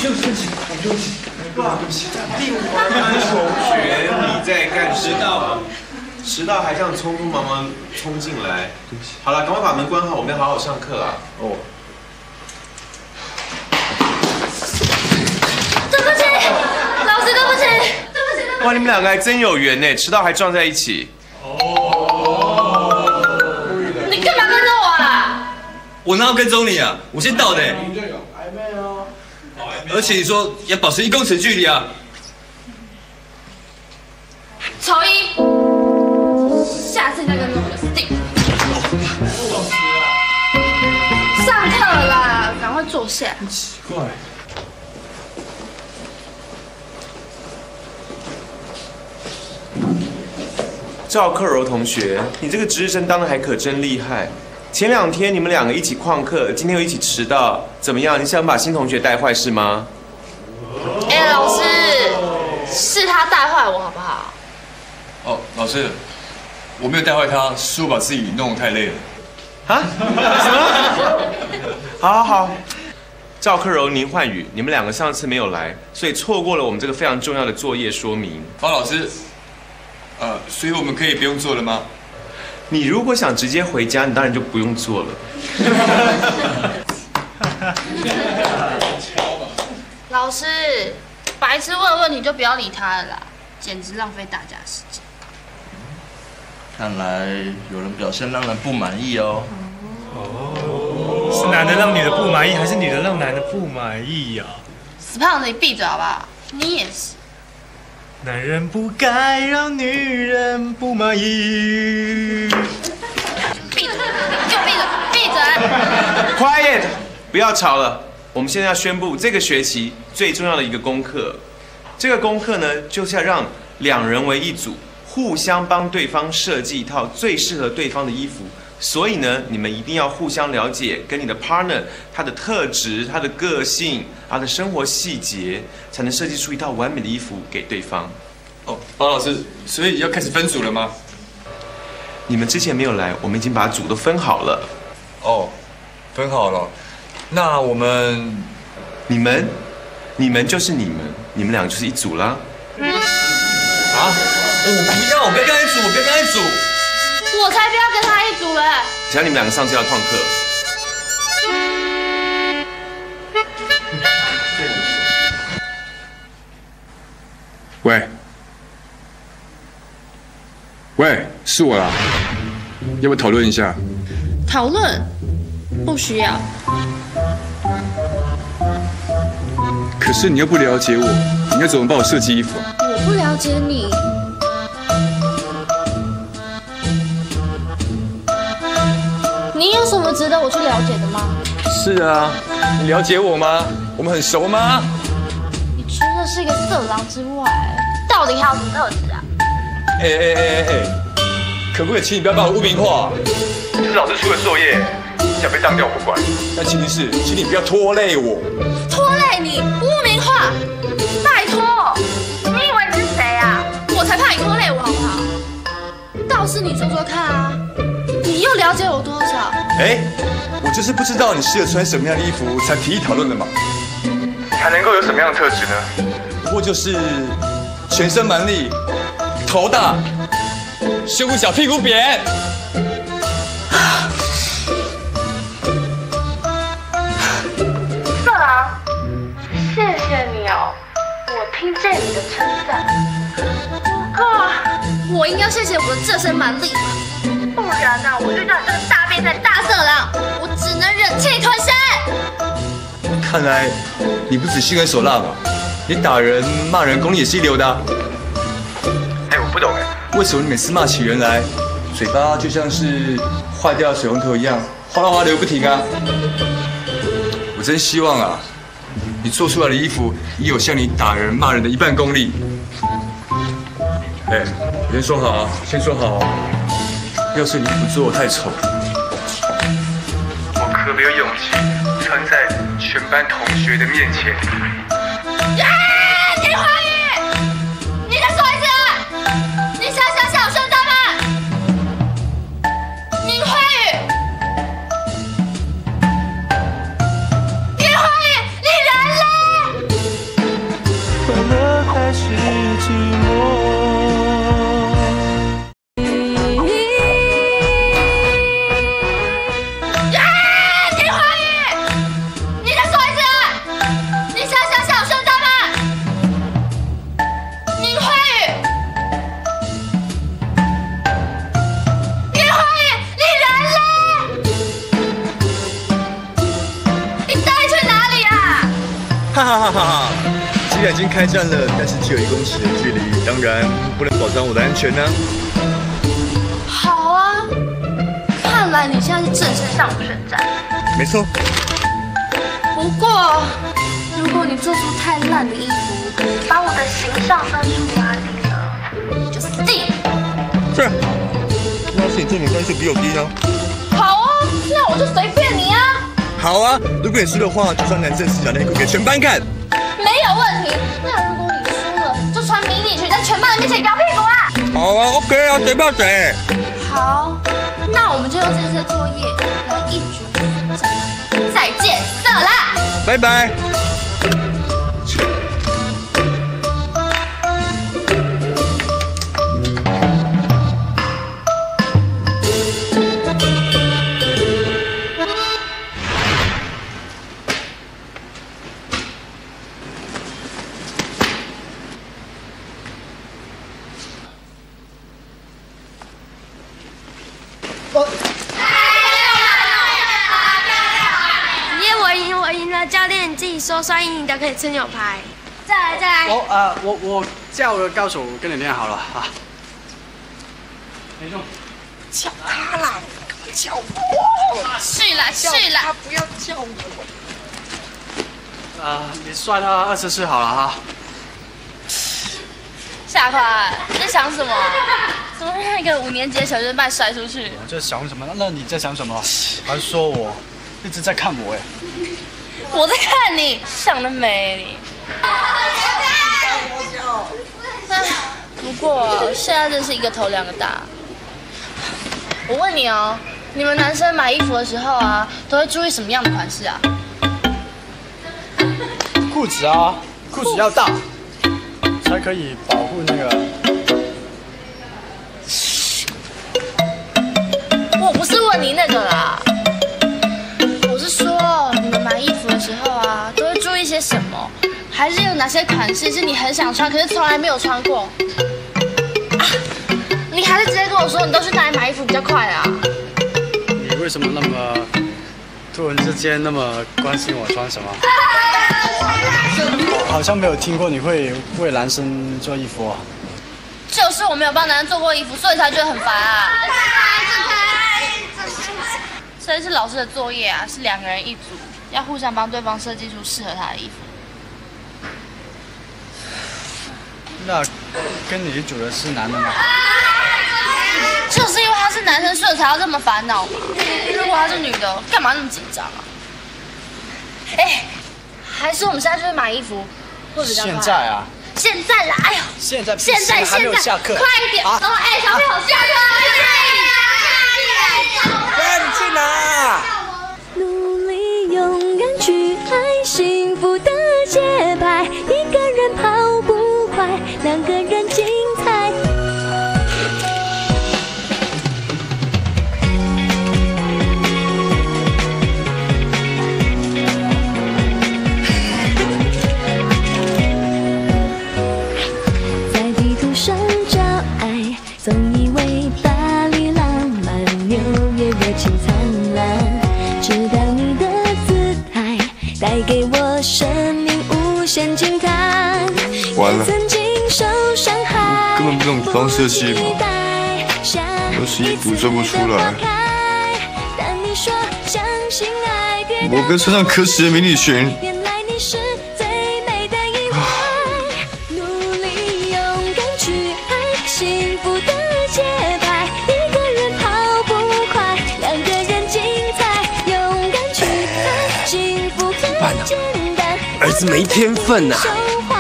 对不起，对不起，对不起。 令华安同学，你在干什么？迟到还这样匆匆忙忙冲进来，对不起。好了，赶快把门关好，我们要好好上课啊。哦。 对不起，老师，对不起，对不起。 哇，你们两个还真有缘呢，迟到还撞在一起。 你干嘛跟着我啦？ 我哪有跟踪你啊？我先到的。而且你说要保持1公尺距离啊。 丑一，下次再跟着我就死定。上课啦，赶快坐下。 奇怪。 赵克柔同学，你这个值日生当的还可真厉害。前2天你们2个一起旷课，今天又一起迟到，怎么样？你想把新同学带坏是吗？ 老师，是他带坏我好不好？ 哦，老师，我没有带坏他，是我把自己弄得太累了。 啊？什么？好，赵克柔、宁焕宇，你们2个上次没有来，所以错过了我们这个非常重要的作业说明。 方老师，所以我们可以不用做了吗？ 你如果想直接回家，你当然就不用做了。 老师，白痴问问题就不要理他了啦，简直浪费大家时间。 看来有人表现让人不满意哦。 是男的让女的不满意，还是女的让男的不满意呀？ 死胖子，你闭嘴好不好？你也是。 男人不该让女人不满意。 闭嘴！就闭嘴！闭嘴 ！Quiet， 不要吵了。我们现在要宣布这个学期最重要的一个功课。这个功课呢，就是要让2人为一组，互相帮对方设计一套最适合对方的衣服。所以呢，你们一定要互相了解，跟你的 partner 他的特质、他的个性、他的生活细节，才能设计出一套完美的衣服给对方。 哦，方老师，所以要开始分组了吗？ 你们之前没有来，我们已经把组都分好了。 哦，分好了。那我们， 你们就是你们2个就是一组啦。 啊？我不要，我不要跟他一组，我不要跟他一组。 我才不要跟他一组嘞！ 只要你们2个上次要旷课。 喂，是我啦，要不要讨论一下？ 讨论？不需要。 可是你又不了解我，你要怎么帮我设计衣服啊？ 我不了解你。你有什么值得我去了解的吗？ 是啊，你了解我吗？我们很熟吗？ 你除了是一个色狼之外，到底还有什么特质啊？ 可不可以请你不要把我污名化？是老师出的作业，想被当掉我不管，但前提是，请你不要拖累我。 拖累你，污名化，拜托！你以为你是谁啊？我才怕你拖累我好不好？倒是你说说看啊，你又了解我多少？ 我就是不知道你适合穿什么样的衣服，才提议讨论的嘛。还能够有什么样的特质呢？不过就是全身蛮力，头大，胸部小，屁股扁。 色狼，谢谢你哦，我听见你的称赞。不过，我应该谢谢我的这身蛮力，不然呢，我遇到这个大变态大色狼，我只能忍气吞声。 看来你不止心狠手辣吧？你打人骂人功力也是一流的啊。我不懂为什么你每次骂起人来，嘴巴就像是坏掉的水龙头一样，哗啦哗啦流不停啊？我真希望啊，你做出来的衣服也有像你打人骂人的1半功力。先说好啊，先说好啊，要是你不做太丑，我可没有勇气穿在全班同学的面前。 林华宇，你再说一次，你想想小兄弟们，林华宇，林华宇，你人嘞？ 哈哈哈！既然已经开战了，但是只有1公尺的距离，当然不能保障我的安全呢。 好啊，看来你现在是正式上选战。 没错。 不过，如果你做出太烂的衣服，把我的形象分数压低了，你就死定了。 是。要是你证明分数比我低呢？ 好啊，那我就随便你啊。 好啊，如果你输的话，就穿男生4角内裤给全班看。 没有问题。那如果你输了，就穿迷你裙在全班人面前摇屁股啊。 好啊 ，OK 啊，谁怕谁？ 好，那我们就用这些作业来一决定战。再见，色啦！ 拜拜。 我赢了，教练你自己说，算赢你的可以吃牛排。再来。 我叫个高手跟你练好了啊。没用。 叫他啦，干嘛叫我？是啦。 他不要叫我。你摔他24好了哈。 下课，你在想什么？怎么让一个5年级的小学生把你摔出去？ 我在想什么？那你在想什么？还是说我一直在看我哎？ 我在看你，想得美你。不过现在真是一个头2个大。我问你哦，你们男生买衣服的时候啊，都会注意什么样的款式啊？ 裤子啊，裤子要大，才可以保护那个。 我不是问你那个啦，我是说你们买衣服的时候啊，都会注意些什么？还是有哪些款式是你很想穿，可是从来没有穿过？啊，你还是直接跟我说，你都去哪里买衣服比较快啊？ 你为什么那么突然之间那么关心我穿什么？我好像没有听过你会为男生做衣服啊。 就是我没有帮男生做过衣服，所以才觉得很烦啊。这是老师的作业啊，是2个人一组，要互相帮对方设计出适合他的衣服。 那跟你一组的是男的吗？ 就是因为他是男生，所以才要这么烦恼嘛。如果他是女的，干嘛那么紧张啊？哎，还是我们现在就去买衣服，会比较快。 现在啊？ 现在啦！哎呦， 现在还没有下课， 快一点！然后哎，小朋友下课！ 哎，你去哪？ 努力勇敢去爱，幸福的节拍，一个人跑不快，2个人精彩。在地图上找爱，总以为巴黎浪漫，纽约热情灿烂，直到你的姿态带给我生命无限惊叹。 完了， 曾经受伤害， 根本不懂方设计嘛，有时衣服做不出来。我跟穿上可耻的迷你裙。 原来你是最美的意外。努力勇敢去爱，幸福的节拍，一个人跑不快，2个人精彩。勇敢去爱，幸福很简单。 儿子没天分啊！